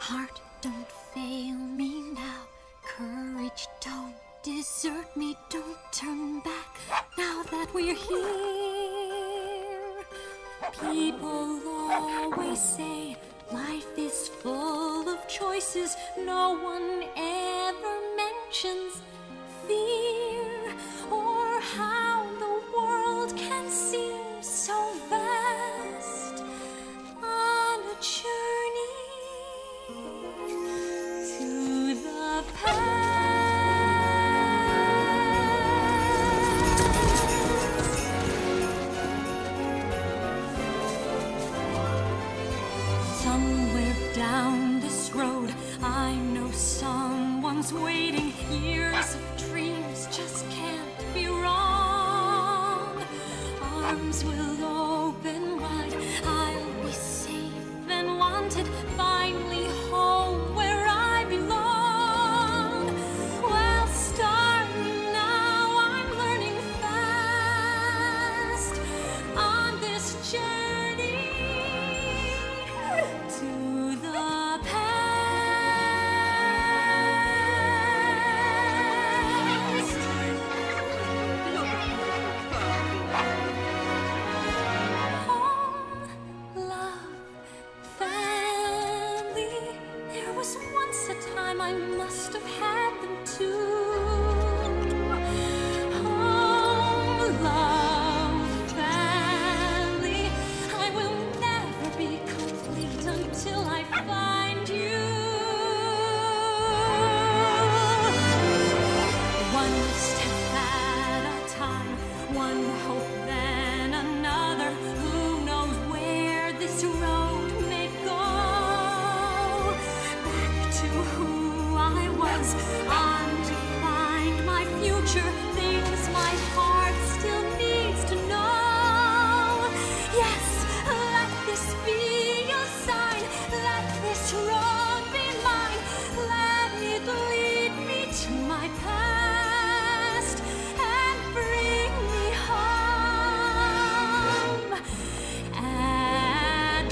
Heart, don't fail me now. Courage, don't desert me. Don't turn back now that we're here. People always say life is full of choices. No one ever mentions fear, or how the world can seem so vast on a journey to the past. Somewhere down this road, I know someone's waiting. Years of dreams just can't be wrong. Arms will open wide, I'll be safe and wanted. Finally home where I belong. Well, starting now, I'm learning fast on this journey to the past. Home, love, family. There was once a time I must have had them too. Home, love, family. I will never be complete until I find you. One step at a time, one hope then another. Who knows where this road may go? Back to who I was, on to find my future. Things my heart still needs to know. Yes, let this be a sign. Let this road be mine. Let it lead me to my past and bring me home at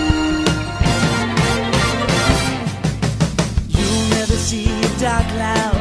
You'll never see a dark cloud